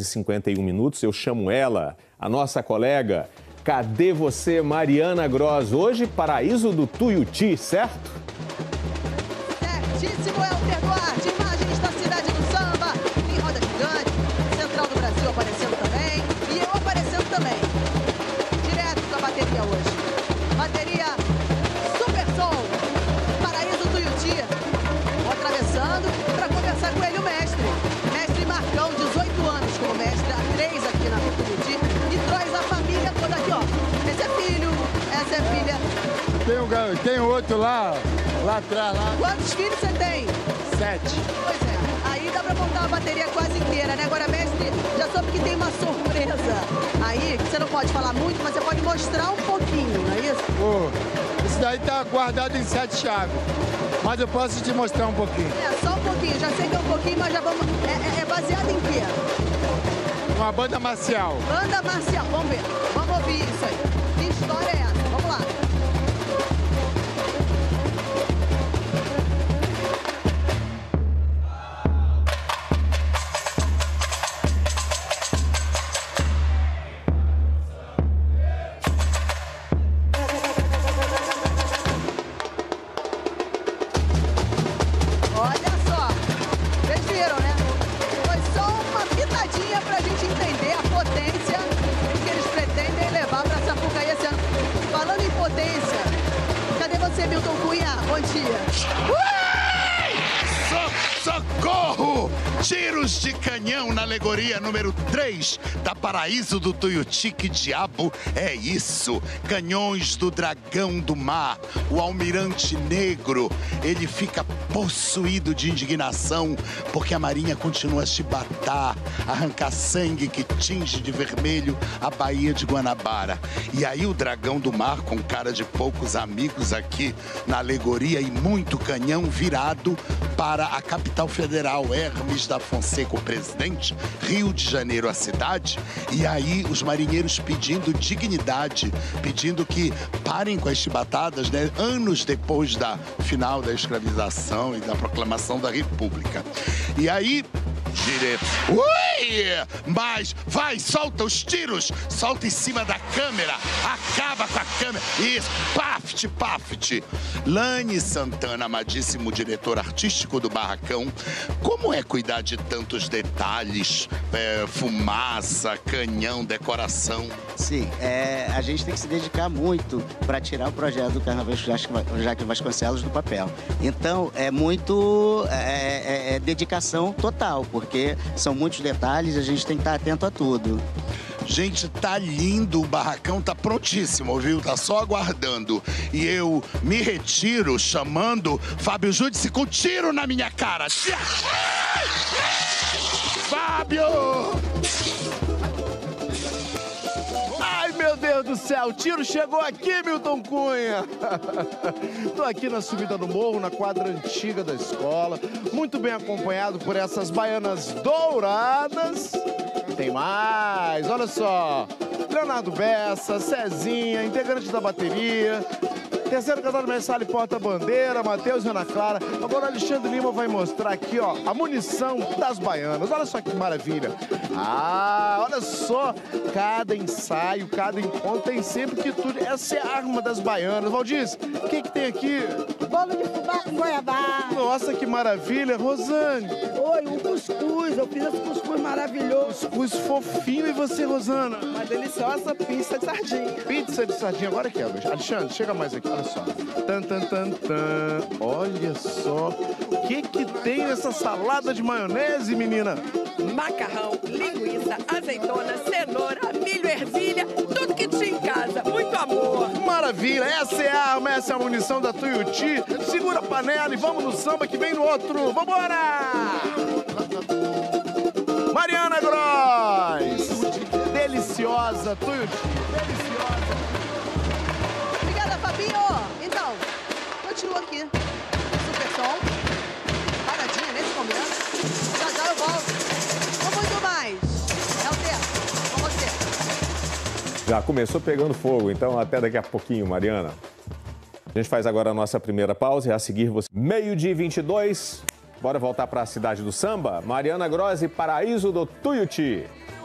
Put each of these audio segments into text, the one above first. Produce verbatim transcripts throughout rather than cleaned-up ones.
e cinquenta e um minutos. Eu chamo ela, a nossa colega. Cadê você, Mariana Gross? Hoje, Paraíso do Tuiuti, certo? Certíssimo, Helder Duarte. Imagens da cidade do samba, em roda gigante. Central do Brasil aparecendo também. E eu aparecendo também. Direto da bateria hoje. Bateria Super Som. Paraíso do Tuiuti. Vou atravessando para conversar com ele, o mestre. Mestre Marcão, dezoito anos como mestre, há três aqui na Tuiuti. E traz a família toda aqui, ó. Esse é filho, essa é filha. Tem um, tem outro lá, lá atrás, lá. Quantos filhos você tem? Sete. Pois é, aí dá pra montar a bateria quase inteira, né? Agora, mestre, já soube que tem uma surpresa aí, que você não pode falar muito, mas você pode mostrar um pouquinho, não é isso? Pô, isso daí tá guardado em sete chaves, mas eu posso te mostrar um pouquinho. É, só um pouquinho, já sei que é um pouquinho, mas já vamos... É, é, é baseado em quê? Uma banda marcial. Banda marcial, vamos ver, vamos ouvir isso aí. Que história é essa? Vamos lá. Socorro! Tiros de canhão na alegoria número três da Paraíso do Tuiuti. Que diabo é isso? Canhões do Dragão do Mar. O almirante negro, ele fica possuído de indignação porque a marinha continua a chibatar, arrancar sangue que tinge de vermelho a Baía de Guanabara. E aí o Dragão do Mar, com cara de poucos amigos aqui na alegoria e muito canhão virado para a capital federal, Hermes da Fonseca, o presidente, Rio de Janeiro, a cidade. E aí os marinheiros pedindo dignidade, pedindo que parem com as chibatadas, né? Anos depois da final da escravização e da proclamação da República. E aí... direto. Ui! Mas vai, solta os tiros, solta em cima da câmera, acaba com a câmera. Isso, paft, paft. Lani Santana, amadíssimo diretor artístico do Barracão, como é cuidar de tantos detalhes, é, fumaça, canhão, decoração? Sim, é, a gente tem que se dedicar muito para tirar o projeto do Carnaval Jaque Vasconcelos do papel. Então, é muito é, é, é dedicação total, porque são muitos detalhes e a gente tem que estar atento a tudo. Gente, tá lindo, o barracão tá prontíssimo, viu? Tá só aguardando. E eu me retiro chamando Fábio Júdice com tiro na minha cara. Fábio! Meu Deus do céu, o tiro chegou aqui, Milton Cunha. Tô aqui na subida do morro, na quadra antiga da escola, muito bem acompanhado por essas baianas douradas. Tem mais, olha só, Leonardo Bessa, Cezinha, integrante da bateria, terceiro casal Messala e porta-bandeira, Matheus e Ana Clara. Agora o Alexandre Lima vai mostrar aqui, ó, a munição das baianas. Olha só que maravilha. Ah, olha só, cada ensaio, cada encontro tem sempre que tudo. Essa é a arma das baianas. Valdiz, o que que tem aqui? Bolo de fubá com goiabá. Nossa, que maravilha. Rosane. Oi, um cuscuz. Eu fiz esse cuscuz maravilhoso. Cuscuz fofinho. E você, Rosana? Uma deliciosa pizza de sardinha. Pizza de sardinha. Agora que é, Alexandre, chega mais aqui. Olha só. Tan, tan, tan, tan. Olha só. O que que tem nessa salada de maionese, menina? Macarrão, linguiça, azeitona, cenoura, milho, ervilha, tudo que tinha em casa. Muito amor. Maravilha. Essa é a arma, essa é a munição da Tuiuti. Segura a panela e vamos no samba que vem no outro. Vambora! Mariana Gross. Deliciosa, Tuiuti. Deliciosa. Obrigada, Fabinho. Então, continua aqui. Super som. Paradinha nesse momento. Já já eu volto. Com muito mais. É o tempo. Com você. Já começou pegando fogo, então até daqui a pouquinho, Mariana. A gente faz agora a nossa primeira pausa e a seguir você... meio-dia e vinte e dois. Bora voltar para a cidade do samba? Mariana Gross e Paraíso do Tuiuti.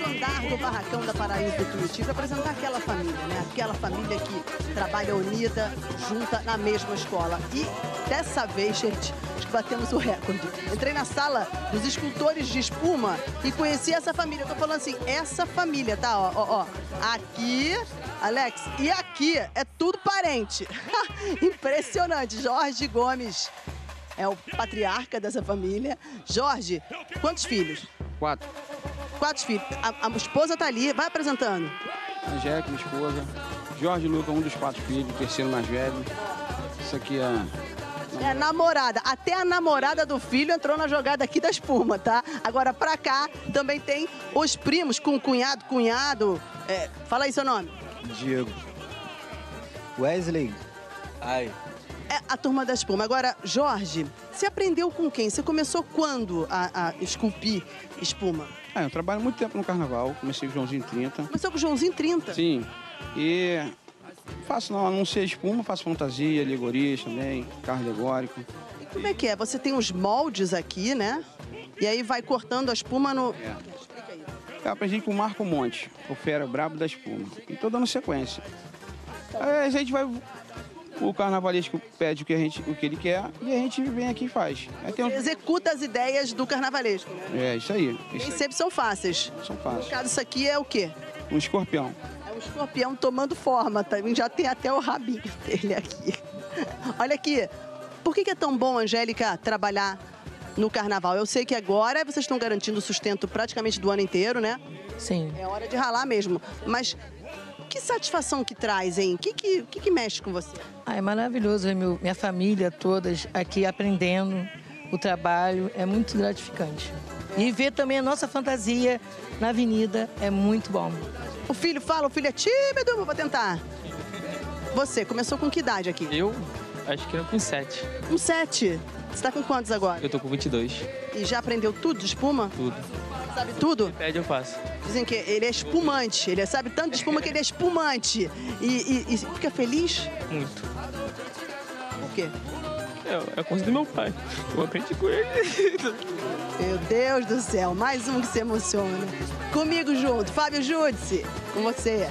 andar do barracão da Paraíso do Tuiuti para apresentar aquela família, né? Aquela família que trabalha unida, junta na mesma escola. E dessa vez, gente, acho que batemos o recorde. Entrei na sala dos escultores de espuma e conheci essa família. Eu tô falando assim, essa família, tá? Ó, ó, ó. Aqui, Alex, e aqui é tudo parente. Impressionante. Jorge Gomes é o patriarca dessa família. Jorge, quantos filhos? Quatro. Quatro filhos. A, a esposa tá ali, vai apresentando. Angélica, minha esposa. Jorge Luca, um dos quatro filhos, o terceiro mais velho. Isso aqui é... É namorada. Até a namorada do filho entrou na jogada aqui da espuma, tá? Agora, pra cá, também tem os primos com cunhado, cunhado. É, fala aí seu nome. Diego. Wesley. Ai. É a turma da espuma. Agora, Jorge, você aprendeu com quem? Você começou quando a, a esculpir espuma? Ah, eu trabalho muito tempo no carnaval. Comecei com o Joãozinho trinta. Começou com o Joãozinho trinta? Sim. E faço, não, não sei espuma, faço fantasia, alegorias também, carro alegórico. E como é que é? Você tem os moldes aqui, né? E aí vai cortando a espuma no... É. Explica aí. Eu aprendi com o Marco Monte, o fera brabo da espuma. E tô dando sequência. Aí a gente vai... O carnavalesco pede o que, a gente, o que ele quer e a gente vem aqui e faz. Aí tem um... Executa as ideias do carnavalesco, né? É, isso aí. Isso Nem aí. sempre são fáceis. São fáceis. No caso, isso aqui é o quê? Um escorpião. É um escorpião tomando forma, tá? Já tem até o rabinho dele aqui. Olha aqui. Por que que é tão bom, Angélica, trabalhar no carnaval? Eu sei que agora vocês estão garantindo o sustento praticamente do ano inteiro, né? Sim. É hora de ralar mesmo. Mas que satisfação que traz, hein? O que que, que que mexe com você? Ah, é maravilhoso ver meu, minha família todas aqui aprendendo o trabalho. É muito gratificante. E ver também a nossa fantasia na avenida é muito bom. O filho fala, o filho é tímido, vou tentar. Você, começou com que idade aqui? Eu acho que era com sete. Com sete. Você tá com quantos agora? Eu tô com vinte e dois. E já aprendeu tudo de espuma? Tudo. Sabe tudo? Me pede, eu faço. Dizem que ele é espumante, ele sabe tanto de espuma que ele é espumante. E, e, e fica feliz? Muito. Por quê? É, é a coisa do meu pai. Eu aprendi com ele. Meu Deus do céu, mais um que se emociona. Comigo junto, Fábio Júdice, com você.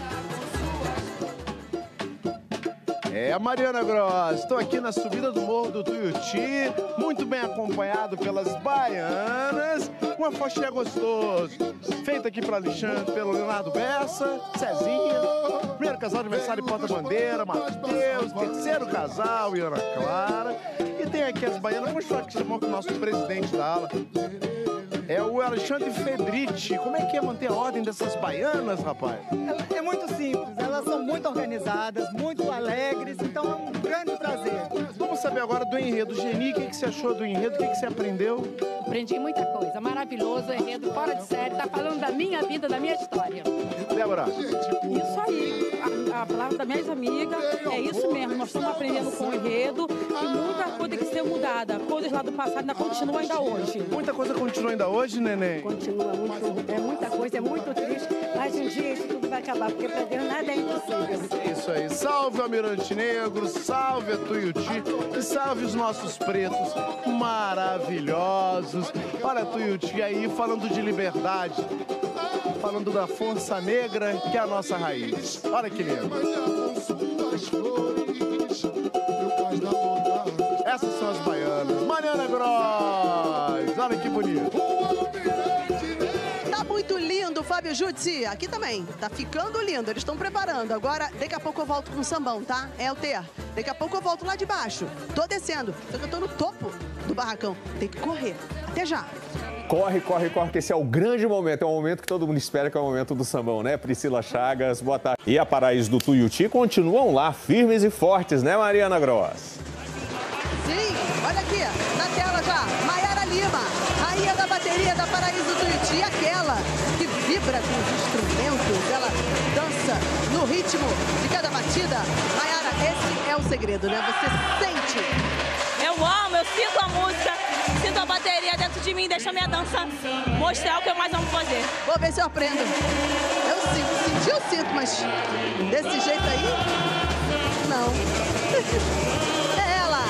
É, Mariana Gross, estou aqui na subida do Morro do Tuiuti, muito bem acompanhado pelas baianas, um afoxé gostoso, feito aqui para Alexandre, pelo Leonardo Bessa, Cezinha, primeiro casal de aniversário de porta-bandeira, Matheus, terceiro casal, e Ana Clara, e tem aqui as baianas, vamos falar que chamou com o nosso presidente da ala, é o Alexandre Fedrici. Como é que é manter a ordem dessas baianas, rapaz? É muito simples, elas são muito organizadas, muito alegres, então é um grande prazer. Vamos saber agora do enredo. Geni, o que, que você achou do enredo? O que, que você aprendeu? Aprendi muita coisa, maravilhoso, enredo fora de série, tá falando da minha vida, da minha história. Débora? Isso aí, a, a palavra das minhas amigas, é isso mesmo, nós estamos aprendendo com o enredo e muita coisa tem que ser mudada, coisas lá do passado ainda continuam ainda hoje. Muita coisa continua ainda hoje, neném? Continua, muito, é muita coisa, é muito triste, mas um dia isso tudo vai acabar, porque pra Deus nada é impossível. É isso aí, salve o Almirante Negro, salve a Tuiuti e salve os nossos pretos maravilhosos. Olha a Tuiuti aí falando de liberdade, falando da força negra que é a nossa raiz. Olha que lindo. Essas são as baianas. Mariana Gross, olha que bonito. Tá muito lindo, Fábio Júdice. Aqui também. Tá ficando lindo. Eles estão preparando. Agora, daqui a pouco eu volto com o sambão, tá? É o ter. Daqui a pouco eu volto lá de baixo. Tô descendo. Só que eu tô no topo do barracão. Tem que correr. Até já. Corre, corre, corre, que esse é o grande momento. É o momento que todo mundo espera, que é o momento do sambão, né? Priscila Chagas, boa tarde. E a Paraíso do Tuiuti continuam lá, firmes e fortes, né, Mariana Gross? Sim, olha aqui, na tela já, Maiara Lima, rainha da bateria da Paraíso do Tuiuti, aquela que vibra com os instrumentos, ela dança no ritmo de cada batida. Maiara, esse é o segredo, né? Você sente. Eu amo, eu sinto a música, sinto a bateria dentro de mim, deixa a minha dança mostrar o que eu mais amo fazer. Vou ver se eu aprendo. Eu sinto, senti, eu sinto, mas desse jeito aí, não. É ela.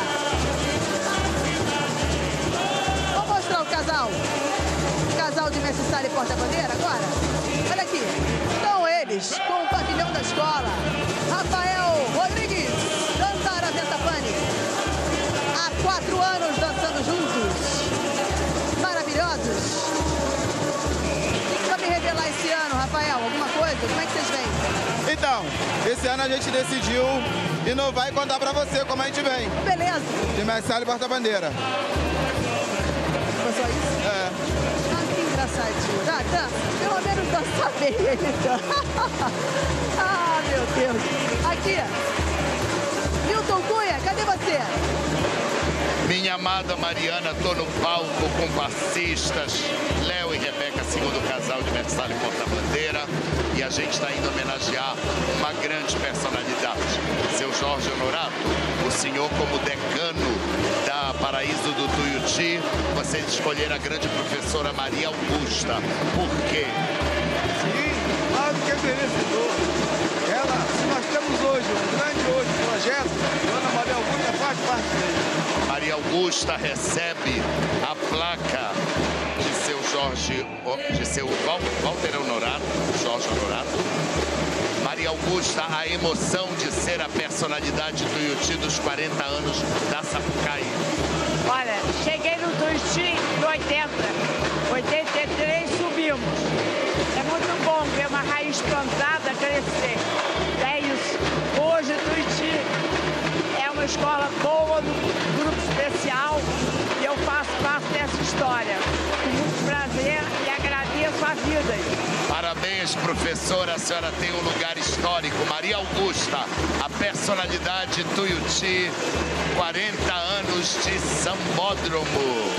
Vou mostrar o casal. O casal de Mestre Sala e Porta-Bandeira agora. Olha Unidos, com o pavilhão da escola. Rafael Rodrigues, Dandara Ventapani. Há quatro anos dançando juntos. Maravilhosos. O que vai me revelar esse ano, Rafael? Alguma coisa? Como é que vocês veem? Então, esse ano a gente decidiu inovar e contar pra você como a gente vem. Beleza. De mestre e porta-bandeira. Foi só isso? É. Ah, que engraçadinho. Tá, dança. Pelo menos dançar bem ele. Ah, meu Deus. Aqui. Milton Cunha, cadê você? Minha amada Mariana, tô no palco com passistas Léo e Rebeca, segundo casal de mestre e porta-bandeira. E a gente está indo homenagear uma grande personalidade, seu Jorge Honorato, o senhor como decano da Paraíso do Tuiuti. Vocês escolheram a grande professora Maria Augusta. Por quê? Sim, mais do que merecedor. Ela, se nós temos hoje um grande hoje projeto, Ana Maria Augusta faz parte dele. Maria Augusta recebe a placa de seu Jorge, de seu Walter Honorato, Jorge Honorato. Maria Augusta, a emoção de ser a personalidade do Tuiuti dos quarenta anos da Sapucaí. Olha, cheguei no Tuiuti em oitenta, oitenta e três subimos. É muito bom ver uma raiz plantada crescer. É isso. Hoje o Tuiuti é uma escola boa, do grupo especial, e eu faço parte dessa história. Com muito prazer e agradeço a vida. Parabéns, professora, a senhora tem um lugar histórico. Maria Augusta, a personalidade Tuiuti, quarenta anos de sambódromo.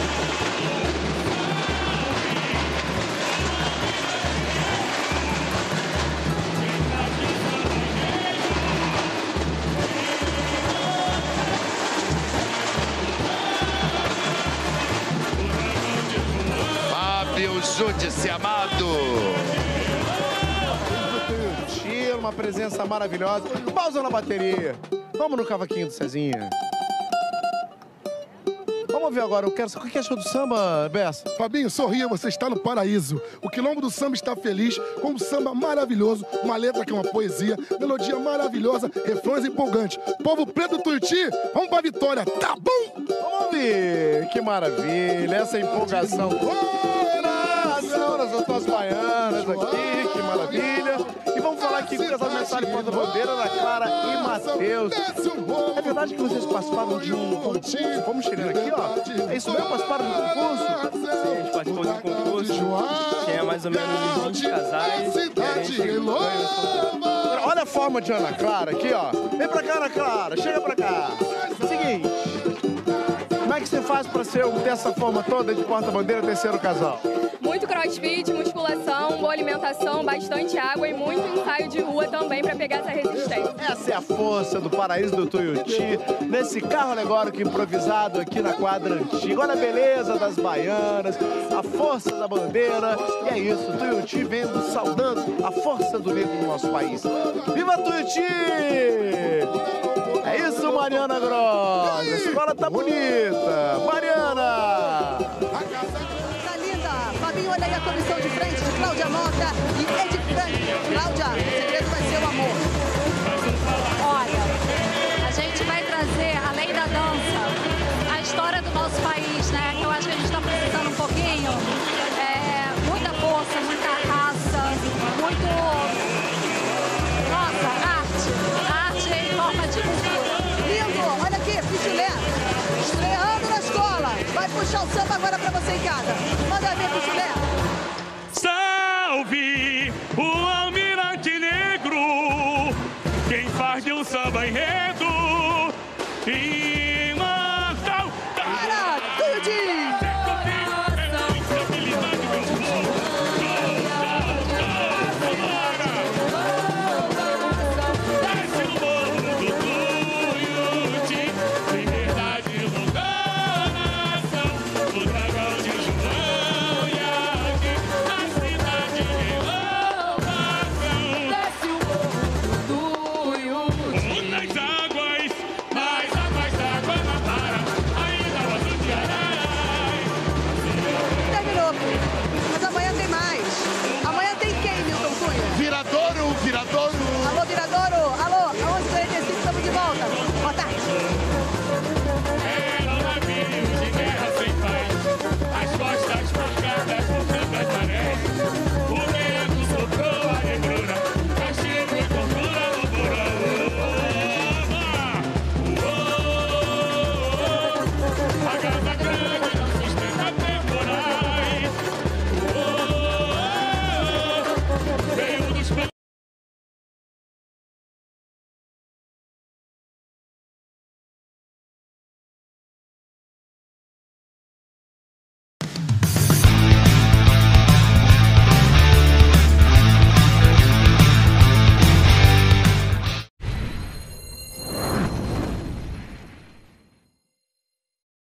Fábio Júdice Amado. Uma presença maravilhosa. Pausa na bateria. Vamos no cavaquinho do Cezinha. Vamos ver agora. Eu quero... O que achou do samba, Bessa? Fabinho, sorria, você está no paraíso. O Quilombo do Samba está feliz com um samba maravilhoso, uma letra que é uma poesia, melodia maravilhosa, refrões empolgantes. Povo preto do Tuiuti, vamos pra vitória, tá bom? Vamos ver. Que maravilha, essa empolgação. As outras baianas aqui, que maravilha. E vamos falar aqui com o casal mestre e porta-bandeira, Ana Clara e Matheus. É verdade que vocês participaram de um concurso? Vamos chegando aqui, ó. É isso mesmo? Participaram de um concurso? Sim, a gente participou de um concurso. Tinha mais ou menos vinte casais. E a gente ganhou. Olha a forma de Ana Clara aqui, ó. Vem pra cá, Ana Clara. Chega pra cá. Seguinte. Como é que você faz pra ser, ter essa forma toda de porta-bandeira, terceiro casal? Muito crossfit, musculação, boa alimentação, bastante água e muito ensaio de rua também para pegar essa resistência. Essa é a força do Paraíso do Tuiuti, nesse carro alegórico improvisado aqui na quadra antiga. Olha a beleza das baianas, a força da bandeira. E é isso, Tuiuti vendo, saudando a força do negro no nosso país. Viva Tuiuti! É isso, Mariana Gross. A escola tá bonita. Mariana! Fabinho, olha aí a comissão de frente de Cláudia Mota e Ed Frank. Cláudia, o segredo vai ser o amor. Olha, a gente vai trazer, além da dança, a história do nosso país, né? Que eu acho que a gente está precisando um pouquinho. É, muita força, muita raça, muito... Nossa, arte. Arte em forma de cultura. Lindo! Olha aqui, Pichulé. Estreando na escola. Vai puxar o samba agora pra você em casa. Manda ver, Pichulé. Salve o Almirante Negro, quem faz de um samba enredo. E